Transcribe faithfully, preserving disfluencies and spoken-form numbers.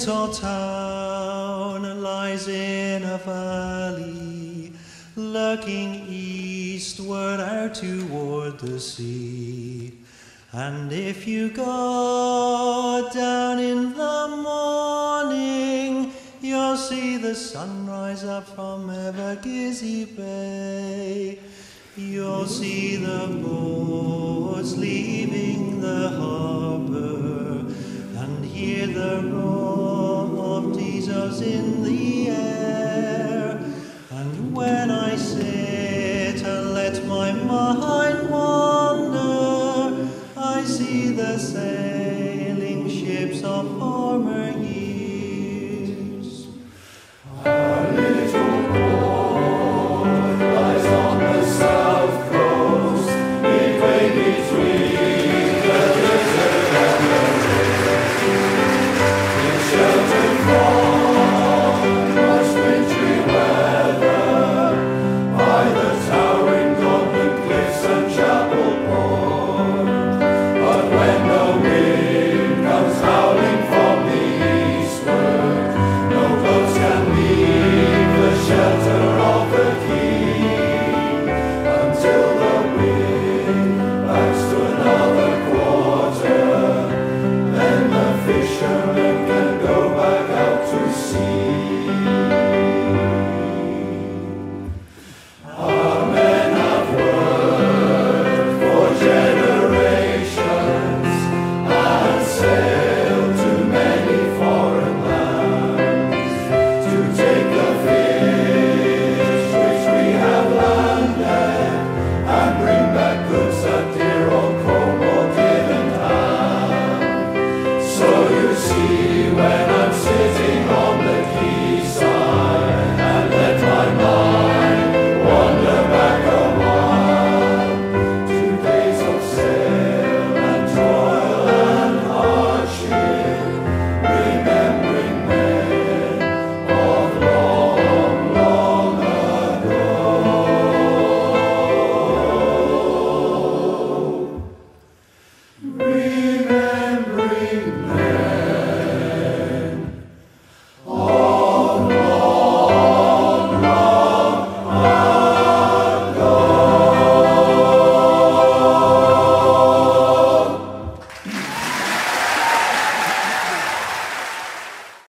little town lies in a valley, looking eastward out toward the sea. And if you go down in the morning, you'll see the sun rise up from Mevagissey Bay. You'll see the boats leaving the harbour, and hear the roar of diesels in the air. And when I say